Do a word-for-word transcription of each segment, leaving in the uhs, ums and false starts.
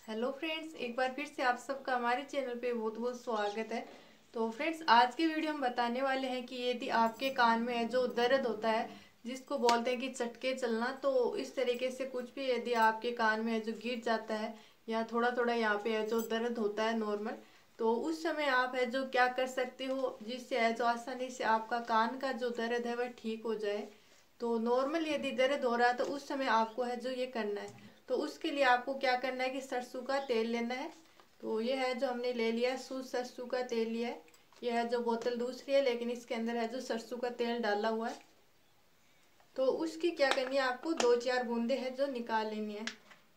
Hello friends, एक बार फिर से आप सबका हमारे चैनल पे बहुत बहुत स्वागत है। तो फ्रेंड्स, आज के वीडियो हम बताने वाले हैं कि यदि आपके कान में जो दर्द होता है, जिसको बोलते हैं कि चटके चलना, तो इस तरीके से कुछ भी यदि आपके कान में जो गिर जाता है या थोड़ा थोड़ा यहाँ पे है जो दर्द होता है नॉर्मल, तो उस समय आप है जो क्या कर सकते हो जिससे है जो आसानी से आपका कान का जो दर्द है वह ठीक हो जाए। तो नॉर्मल यदि दर्द हो रहा है तो उस समय आपको है जो ये करना है। तो उसके लिए आपको क्या करना है कि सरसों का तेल लेना है। तो ये है जो हमने ले लिया है, शुद्ध सरसों का तेल लिया है। यह है जो बोतल दूसरी है, लेकिन इसके अंदर है जो सरसों का तेल डाला हुआ है। तो उसकी क्या करनी है, आपको दो चार बूंदे है जो निकाल लेनी है।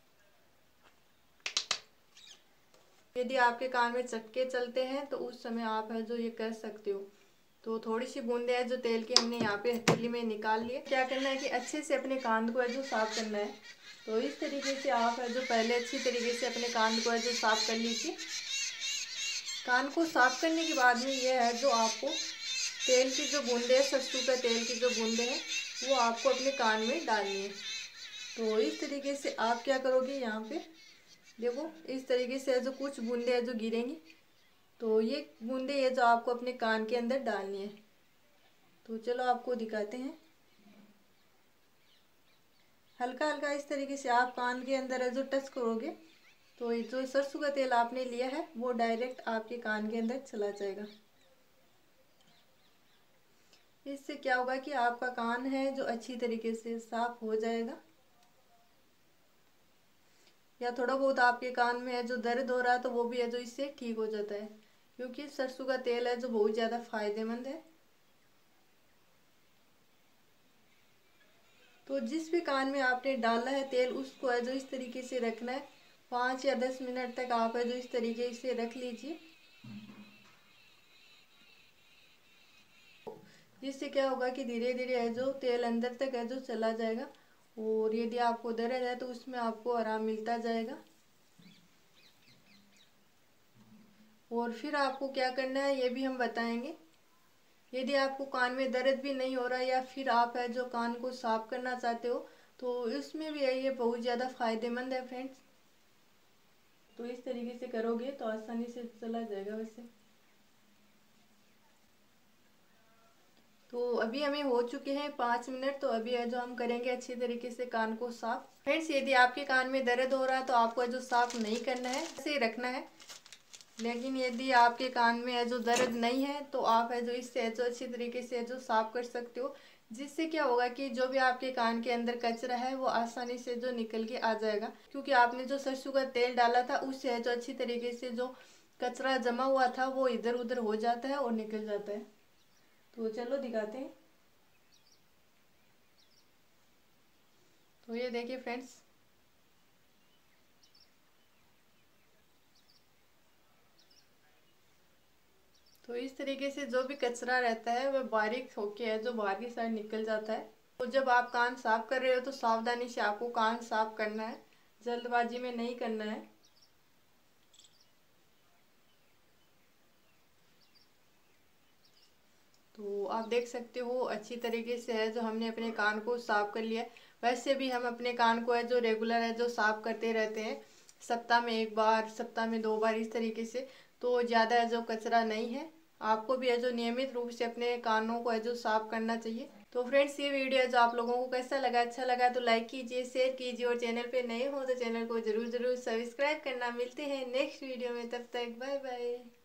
यदि आपके कान में चटके चलते हैं तो उस समय आप है जो ये कर सकते हो। तो थोड़ी सी बूंदे है जो तेल की हमने यहाँ पे हथेली में निकाल लिए। क्या करना है कि अच्छे से अपने कान को है जो साफ करना है। तो इस तरीके से आप है जो पहले अच्छी तरीके से अपने कान को है जो साफ कर लीजिए। कान को साफ करने के बाद में यह है जो आपको तेल की जो बूंदे है, सरसों का तेल की जो बूंदे हैं, वो आपको अपने कान में डालनी है। तो इस तरीके से आप क्या करोगे, यहाँ पे देखो इस तरीके से जो कुछ बूंदे हैं जो गिरेंगी, तो ये बूंदे ये जो आपको अपने कान के अंदर डालनी है। तो चलो आपको दिखाते हैं। हल्का हल्का इस तरीके से आप कान के अंदर है जो टच करोगे, तो ये जो सरसों का तेल आपने लिया है वो डायरेक्ट आपके कान के अंदर चला जाएगा। इससे क्या होगा कि आपका कान है जो अच्छी तरीके से साफ हो जाएगा। या थोड़ा बहुत आपके कान में है जो दर्द हो रहा है तो वो भी है जो इससे ठीक हो जाता है, क्योंकि सरसों का तेल है जो बहुत ज़्यादा फायदेमंद है। तो जिस भी कान में आपने डाला है तेल, उसको है जो इस तरीके से रखना है। पाँच या दस मिनट तक आप है जो इस तरीके से रख लीजिए। जिससे क्या होगा कि धीरे धीरे है जो तेल अंदर तक है जो चला जाएगा, और यदि आपको दर्द है तो उसमें आपको आराम मिलता जाएगा। और फिर आपको क्या करना है ये भी हम बताएंगे। यदि आपको कान में दर्द भी नहीं हो रहा या फिर आप है जो कान को साफ करना चाहते हो, तो इसमें भी है ये बहुत ज़्यादा फायदेमंद है फ्रेंड्स। तो इस तरीके से करोगे तो आसानी से चला जाएगा वैसे। तो अभी हमें हो चुके हैं पाँच मिनट। तो अभी है जो हम करेंगे अच्छी तरीके से कान को साफ। फ्रेंड्स, यदि आपके कान में दर्द हो रहा है तो आपको जो साफ नहीं करना है, ऐसे ही रखना है। लेकिन यदि आपके कान में है जो दर्द नहीं है तो आप है जो इससे जो अच्छी तरीके से जो साफ कर सकते हो। जिससे क्या होगा कि जो भी आपके कान के अंदर कचरा है वो आसानी से जो निकल के आ जाएगा, क्योंकि आपने जो सरसों का तेल डाला था उससे जो अच्छी तरीके से जो कचरा जमा हुआ था वो इधर उधर हो जाता है और निकल जाता है। तो चलो दिखाते हैं। तो ये देखिए फ्रेंड्स, तो इस तरीके से जो भी कचरा रहता है वह बारीक होके है जो बाहर की साइड निकल जाता है। तो जब आप कान साफ कर रहे हो तो सावधानी से आपको कान साफ करना है, जल्दबाजी में नहीं करना है। तो आप देख सकते हो अच्छी तरीके से है जो हमने अपने कान को साफ कर लिया है। वैसे भी हम अपने कान को है जो रेगुलर है जो साफ करते रहते हैं, सप्ताह में एक बार, सप्ताह में दो बार, इस तरीके से। तो ज़्यादा है जो कचरा नहीं है। आपको भी है जो नियमित रूप से अपने कानों को है जो साफ करना चाहिए। तो फ्रेंड्स, ये वीडियो है जो आप लोगों को कैसा लगा, अच्छा लगा तो लाइक कीजिए, शेयर कीजिए, और चैनल पे नए हो तो चैनल को जरूर जरूर सब्सक्राइब करना। मिलते हैं नेक्स्ट वीडियो में, तब तक बाय बाय।